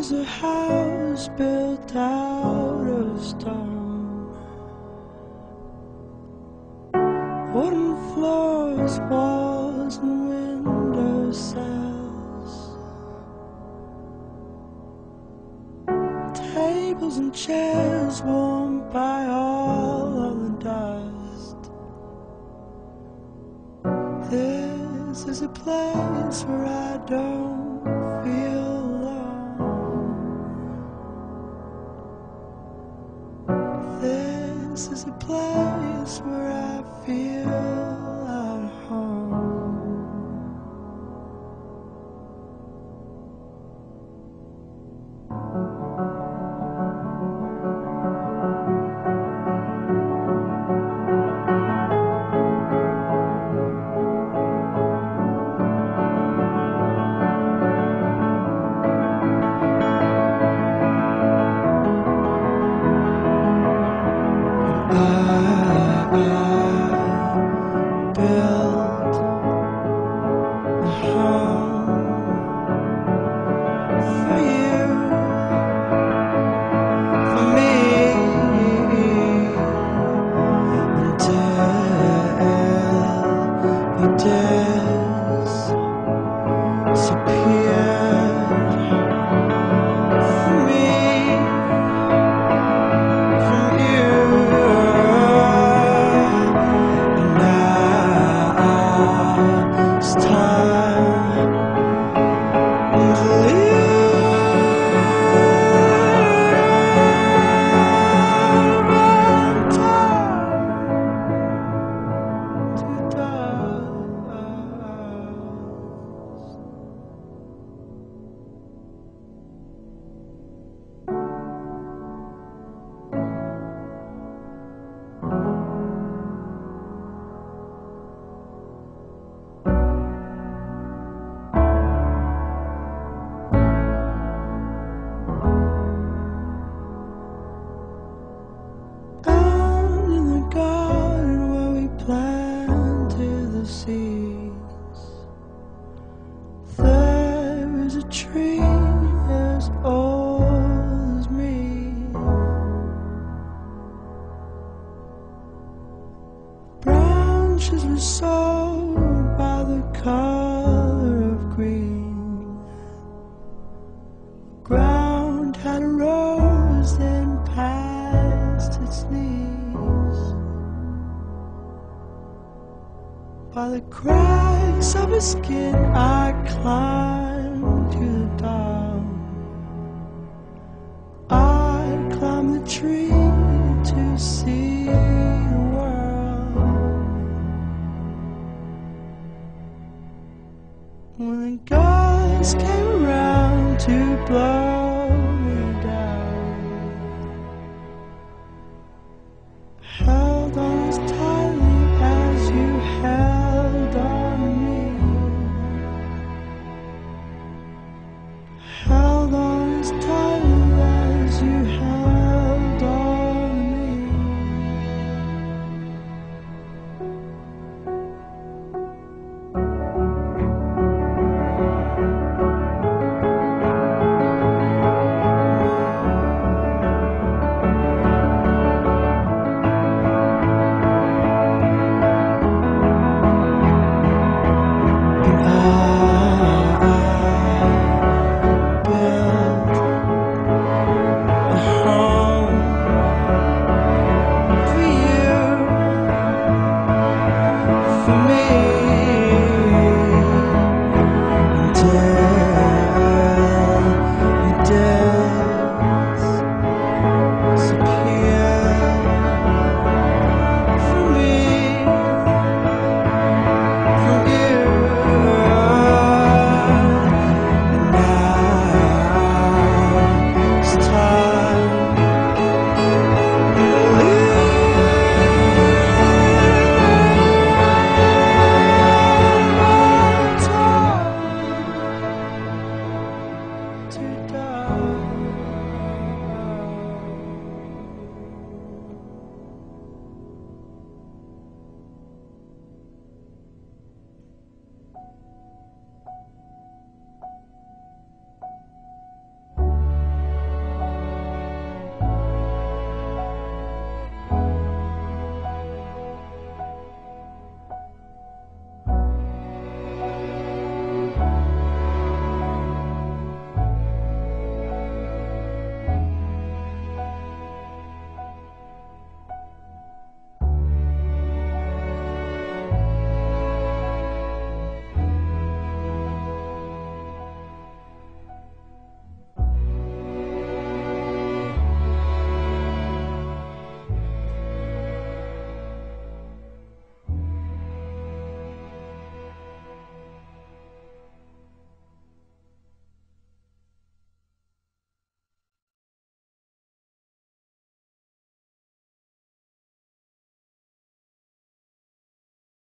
is a house built out of stone, wooden floors, walls and window sills, tables and chairs warmed by all of the dust. This is a place where I don't feel alone. This is a place where I feel at home. Tree as old as me, branches were sold by the color of green. Ground had a rose then past its knees. By the cracks of her skin I climbed to the top. I climbed the tree to see the world. When the gods came around to blow